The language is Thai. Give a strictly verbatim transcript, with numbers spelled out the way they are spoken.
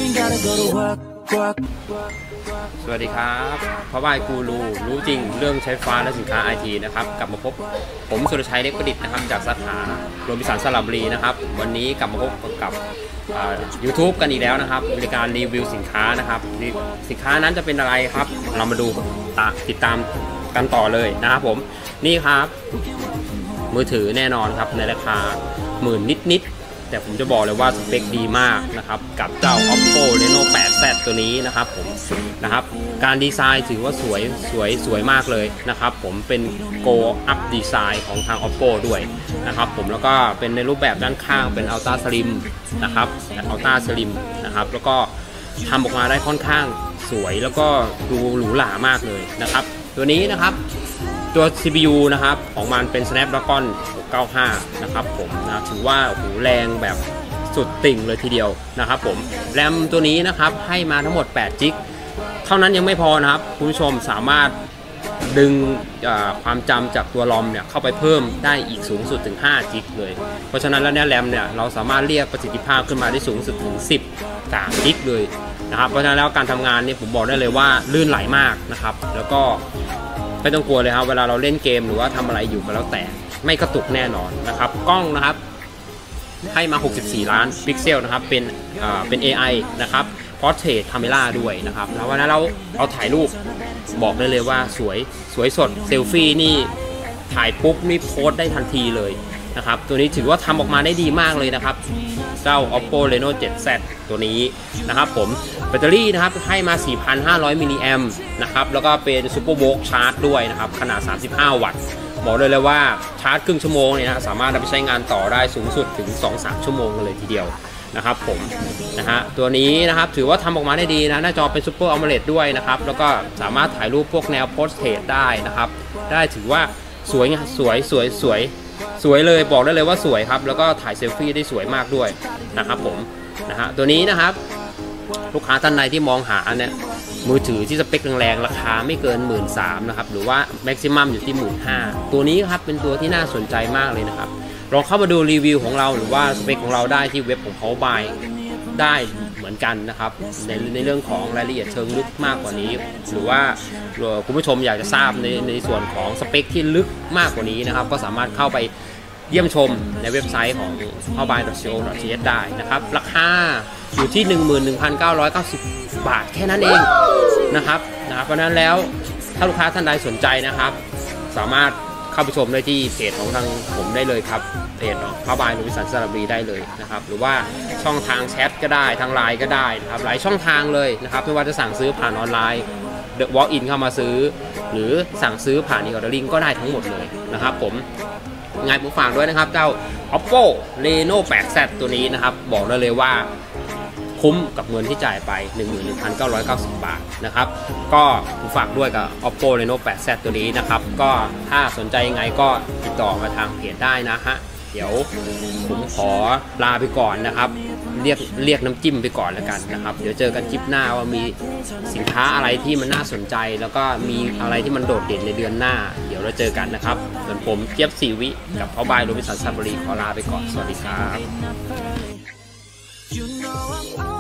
สวัสดีครับพ่อบ้านกูรูรู้จริงเรื่องใช้ไฟฟ้าและสินค้าไอทีนะครับกลับมาพบผมสุรชัยเล็กประดิษฐ์นะครับจากสาขาโรบินสันสระบุรีนะครับวันนี้กลับมาพบกับยูทูบกันอีกแล้วนะครับบริการรีวิวสินค้านะครับสินค้านั้นจะเป็นอะไรครับเรามาดูติดตามกันต่อเลยนะครับผมนี่ครับมือถือแน่นอนครับในราคาหมื่นนิดๆแต่ผมจะบอกเลยว่าสเปคดีมากนะครับกับเจ้า Oppo Reno แปด แซด ตัวนี้นะครับผมนะครับการดีไซน์ถือว่าสวยสวยสวยมากเลยนะครับผมเป็น Go Up Design ของทาง Oppo ด้วยนะครับผมแล้วก็เป็นในรูปแบบด้านข้างเป็น Ultra Slim นะครับ Ultra Slim นะครับแล้วก็ทำออกมาได้ค่อนข้างสวยแล้วก็ดูหรูหรามากเลยนะครับตัวนี้นะครับตัว ซี พี ยู นะครับของมันเป็น Snapdragon หกเก้าห้านะครับผมนะถือว่าโอ้โหแรงแบบสุดติ่งเลยทีเดียวนะครับผมแรมตัวนี้นะครับให้มาทั้งหมดแปดจิกเท่านั้นยังไม่พอนะครับคุณผู้ชมสามารถดึงความจำจากตัวรอมเนี่ยเข้าไปเพิ่มได้อีกสูงสุดถึงห้าจิกเลยเพราะฉะนั้นแล้วเนี่ยแรมเนี่ยเราสามารถเรียกประสิทธิภาพขึ้นมาได้สูงสุดถึงสิบสามจิกเลยนะครับเพราะฉะนั้นแล้วการทำงานเนี่ยผมบอกได้เลยว่าลื่นไหลมากนะครับแล้วก็ไม่ต้องกลัวเลยครับเวลาเราเล่นเกมหรือว่าทำอะไรอยู่ก็แล้วแต่ไม่กระตุกแน่นอนนะครับกล้องนะครับให้มาหกสิบสี่ล้านพิกเซลนะครับเป็นอ่าเป็น เอ ไอ นะครับ Portrait Camera ด้วยนะครับแล้ววันนั้นเราเราถ่ายรูปบอกได้เลยว่าสวยสวยสดเซลฟี่นี่ถ่ายปุ๊บนี่โพสได้ทันทีเลยนะครับตัวนี้ถือว่าทำออกมาได้ดีมากเลยนะครับเจ้า Oppo Reno เซเว่น แซด ตัวนี้นะครับผมแบตเตอรี่นะครับให้มา สี่พันห้าร้อย มิลลิแอมป์นะครับแล้วก็เป็น Super Volt Charge ด้วยนะครับขนาดสามสิบห้าวัตต์บอกเลยเลยว่าชาร์จครึ่งชั่วโมงเนี่ยนะสามารถนำไปใช้งานต่อได้สูงสุดถึง สองถึงสาม ชั่วโมงเลยทีเดียวนะครับผมนะฮะตัวนี้นะครับถือว่าทำออกมาได้ดีนะหน้าจอเป็น Super AMOLED ด้วยนะครับแล้วก็สามารถถ่ายรูปพวกแนว Portrait ได้นะครับได้ถือว่าสวยสวยสวยสวยสวยเลยบอกได้เลยว่าสวยครับแล้วก็ถ่ายเซลฟี่ได้สวยมากด้วยนะครับผมนะฮะตัวนี้นะครับลูกค้าท่านใดที่มองหาอันเนี้ยมือถือที่สเปคแรงๆราคาไม่เกิน หนึ่งหมื่นสามพัน นะครับหรือว่าแม็กซิมัมอยู่ที่ หนึ่งหมื่นห้าพัน ตัวนี้ครับเป็นตัวที่น่าสนใจมากเลยนะครับลองเข้ามาดูรีวิวของเราหรือว่าสเปคของเราได้ที่เว็บของเขาบายได้เหมือนกันนะครับในในเรื่องของรายละเอียดเชิงลึกมากกว่านี้หรือว่าคุณผู้ชมอยากจะทราบในในส่วนของสเปคที่ลึกมากกว่านี้นะครับก็สามารถเข้าไปเยี่ยมชมในเว็บไซต์ของ เข้าบาย ดอท ซี โอ ดอท ที เอช ได้นะครับราคาอยู่ที่ หนึ่งหมื่นหนึ่งพันเก้าร้อยเก้าสิบ บาทแค่นั้นเองนะครับนะเพราะนั้นแล้วถ้าลูกค้าท่านใดสนใจนะครับสามารถเข้าไปชมได้ที่เพจของทางผมได้เลยครับเพจของเข้าบายโรบินสันสระบุรีได้เลยนะครับหรือว่าช่องทางแชทก็ได้ทางไลน์ก็ได้นะครับหลายช่องทางเลยนะครับไม่ว่าจะสั่งซื้อผ่านออนไลน์เดอะวอล์กอินเข้ามาซื้อหรือสั่งซื้อผ่านอีออเดอริ่งก็ได้ทั้งหมดเลยนะครับผมงานผมฝากด้วยนะครับเจ้า Oppo Reno แปด แซด ตัวนี้นะครับบอกได้เลยว่าคุ้มกับเงินที่จ่ายไป หนึ่งหมื่นหนึ่งพันเก้าร้อยเก้าสิบ บาทนะครับก็ผมฝากด้วยกับ Oppo Reno แปด แซด ตัวนี้นะครับก็ถ้าสนใจยังไงก็ติดต่อมาทางเพจได้นะฮะเดี๋ยวผมขอลาไปก่อนนะครับเรียกเรียกน้ำจิ้มไปก่อนแล้วกันนะครับเดี๋ยวเจอกันคลิปหน้าว่ามีสินค้าอะไรที่มันน่าสนใจแล้วก็มีอะไรที่มันโดดเด่นในเดือนหน้าเดี๋ยวเราเจอกันนะครับส่วนผมเจี๊ยบสีวิกับเข้าบายโรบินสันสระบุรีขอลาไปก่อนสวัสดีครับ